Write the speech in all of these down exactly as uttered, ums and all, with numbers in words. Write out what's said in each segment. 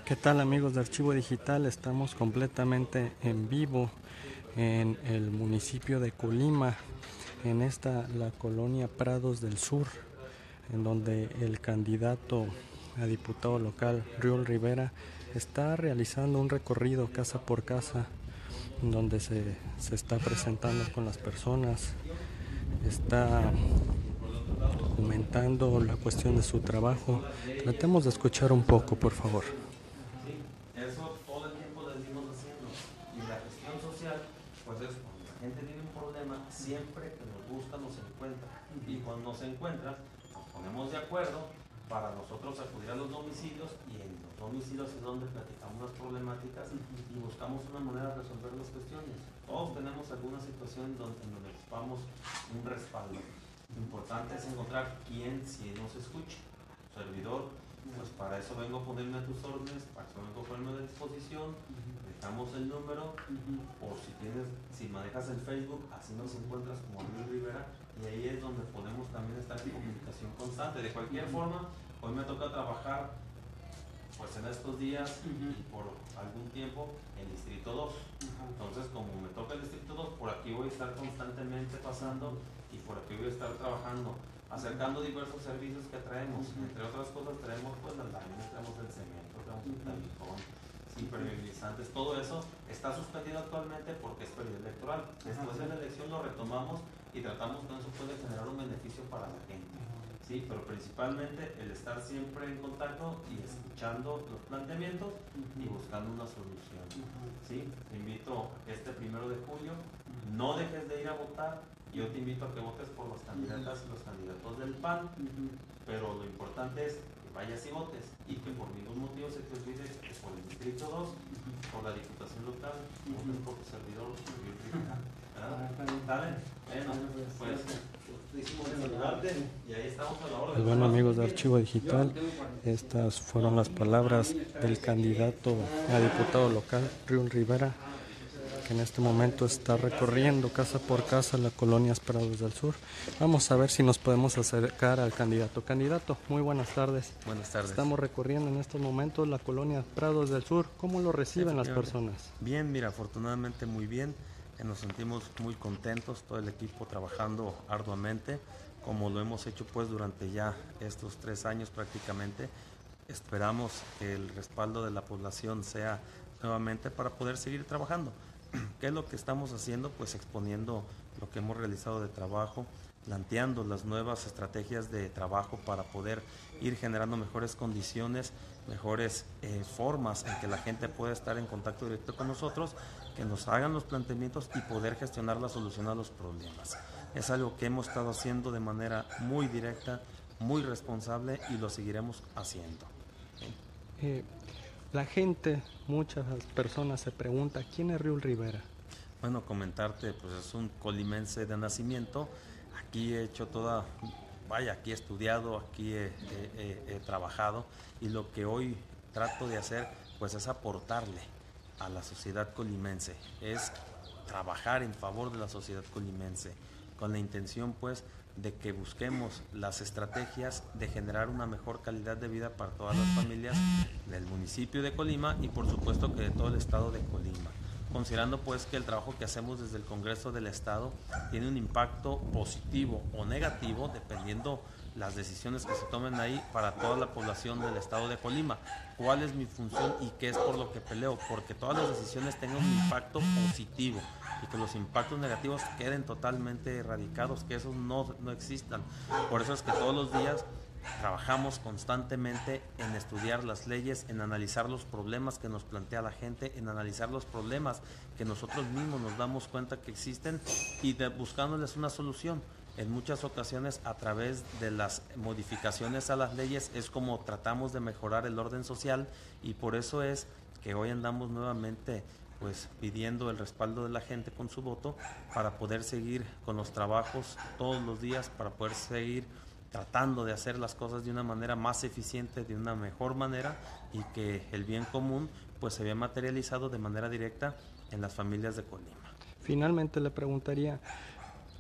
¿Qué tal, amigos de Archivo Digital? Estamos completamente en vivo en el municipio de Colima, en esta la colonia Prados del Sur, en donde el candidato a diputado local, Riol Rivera, está realizando un recorrido casa por casa, en donde se, se está presentando con las personas, está documentando la cuestión de su trabajo. Tratemos de escuchar un poco, por favor. Sí, eso todo el tiempo lo venimos haciendo. Y la gestión social, pues es cuando la gente tiene un problema, siempre que nos busca nos encuentra. Y cuando nos encuentra, nos ponemos de acuerdo para nosotros acudir a los domicilios, y en los domicilios es donde platicamos las problemáticas y buscamos una manera de resolver las cuestiones. Todos tenemos alguna situación donde, en donde ocupamos un respaldo. Lo importante es encontrar quién sí nos escucha. Servidor, pues para eso vengo a ponerme a tus órdenes, para eso vengo a ponerme a disposición. Dejamos el número, o si tienes, si manejas el Facebook, así nos encuentras como Riol Rivera, y ahí es donde podemos también estar en comunicación constante. De cualquier forma, hoy me toca trabajar pues en estos días y por algún tiempo en Distrito dos. Entonces, como me toca el Distrito dos, por aquí voy a estar constantemente pasando y por aquí voy a estar trabajando, acercando diversos servicios que traemos. Entre otras cosas traemos pues las láminas, traemos el cemento, traemos el talicón, impermeabilizantes. Todo eso está suspendido actualmente porque es periodo electoral. Después de la elección lo retomamos y tratamos que eso puede generar un beneficio para la gente. Sí, pero principalmente el estar siempre en contacto y escuchando los planteamientos y buscando una solución. Sí, te invito este primero de julio, no dejes de ir a votar. Yo te invito a que votes por las candidatas y los candidatos del P A N, pero lo importante es que vayas y votes y que por ningún motivo se te olvide que por el Distrito dos, por la Diputación Local, votes por tu servidor. Dale, bueno, pues hicimos saludarte y ahí estamos a la hora. Pues bueno, amigos de Archivo Digital, estas fueron las palabras del candidato a diputado local, Riol Rivera, que en este momento está recorriendo casa por casa la colonia Prados del Sur. Vamos a ver si nos podemos acercar al candidato. Candidato, muy buenas tardes. Buenas tardes. Estamos recorriendo en estos momentos la colonia Prados del Sur. ¿Cómo lo reciben las personas? Bien, mira, afortunadamente muy bien. Nos sentimos muy contentos, todo el equipo trabajando arduamente, como lo hemos hecho pues durante ya estos tres años prácticamente. Esperamos que el respaldo de la población sea nuevamente para poder seguir trabajando. ¿Qué es lo que estamos haciendo? Pues exponiendo lo que hemos realizado de trabajo, planteando las nuevas estrategias de trabajo para poder ir generando mejores condiciones, mejores eh, formas en que la gente pueda estar en contacto directo con nosotros, que nos hagan los planteamientos y poder gestionar la solución a los problemas. Es algo que hemos estado haciendo de manera muy directa, muy responsable, y lo seguiremos haciendo. Eh, la gente, muchas personas se preguntan, ¿quién es Riol Rivera? Bueno, comentarte, pues es un colimense de nacimiento. Aquí he hecho toda, vaya, aquí he estudiado, aquí he, he, he, he trabajado, y lo que hoy trato de hacer pues es aportarle a la sociedad colimense, es trabajar en favor de la sociedad colimense, con la intención pues de que busquemos las estrategias de generar una mejor calidad de vida para todas las familias del municipio de Colima y por supuesto que de todo el estado de Colima, considerando pues que el trabajo que hacemos desde el Congreso del Estado tiene un impacto positivo o negativo dependiendo las decisiones que se tomen ahí para toda la población del estado de Colima. ¿Cuál es mi función y qué es por lo que peleo? Porque todas las decisiones tengan un impacto positivo y que los impactos negativos queden totalmente erradicados, que esos no, no existan. Por eso es que todos los días trabajamos constantemente en estudiar las leyes, en analizar los problemas que nos plantea la gente, en analizar los problemas que nosotros mismos nos damos cuenta que existen y de, buscándoles una solución. En muchas ocasiones a través de las modificaciones a las leyes es como tratamos de mejorar el orden social, y por eso es que hoy andamos nuevamente pues pidiendo el respaldo de la gente con su voto para poder seguir con los trabajos todos los días, para poder seguir tratando de hacer las cosas de una manera más eficiente, de una mejor manera, y que el bien común pues se vea materializado de manera directa en las familias de Colima. Finalmente le preguntaría,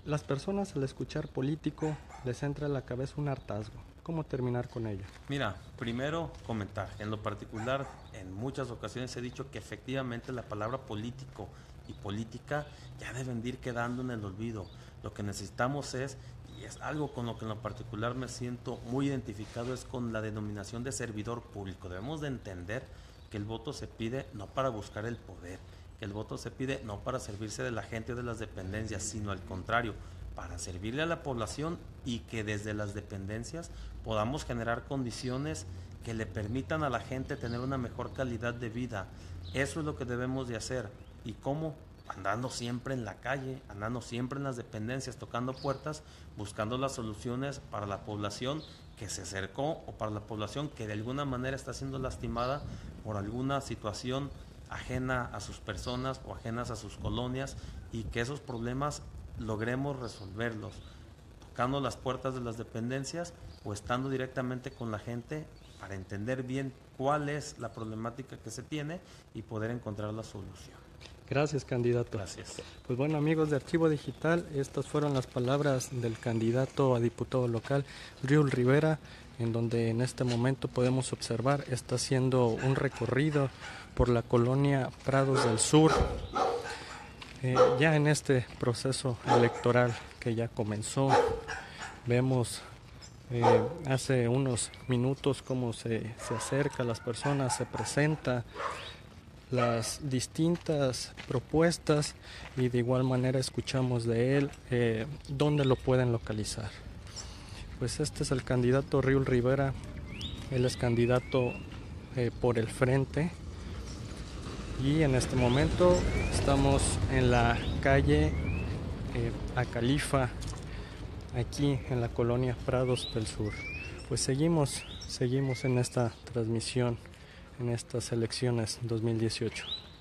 las personas al escuchar político les entra en la cabeza un hartazgo. ¿Cómo terminar con ello? Mira, primero comentar, en lo particular, en muchas ocasiones he dicho que efectivamente la palabra político y política ya deben de ir quedando en el olvido. Lo que necesitamos es, y es algo con lo que en lo particular me siento muy identificado, es con la denominación de servidor público. Debemos de entender que el voto se pide no para buscar el poder, que el voto se pide no para servirse de la gente o de las dependencias, sino al contrario, para servirle a la población y que desde las dependencias podamos generar condiciones que le permitan a la gente tener una mejor calidad de vida. Eso es lo que debemos de hacer. ¿Y cómo? Andando siempre en la calle, andando siempre en las dependencias, tocando puertas, buscando las soluciones para la población que se acercó o para la población que de alguna manera está siendo lastimada por alguna situación ajena a sus personas o ajenas a sus colonias, y que esos problemas logremos resolverlos, tocando las puertas de las dependencias o estando directamente con la gente para entender bien cuál es la problemática que se tiene y poder encontrar la solución. Gracias, candidato. Gracias. Pues bueno, amigos de Archivo Digital, estas fueron las palabras del candidato a diputado local, Riul Rivera, en donde en este momento podemos observar, está haciendo un recorrido por la colonia Prados del Sur, eh, ya en este proceso electoral que ya comenzó. Vemos eh, hace unos minutos cómo se, se acerca a las personas, se presenta las distintas propuestas y de igual manera escuchamos de él eh, dónde lo pueden localizar. Pues este es el candidato Riul Rivera, él es candidato eh, por el Frente, y en este momento estamos en la calle eh, Acalifa, aquí en la colonia Prados del Sur. Pues seguimos, seguimos en esta transmisión en estas elecciones dos mil dieciocho.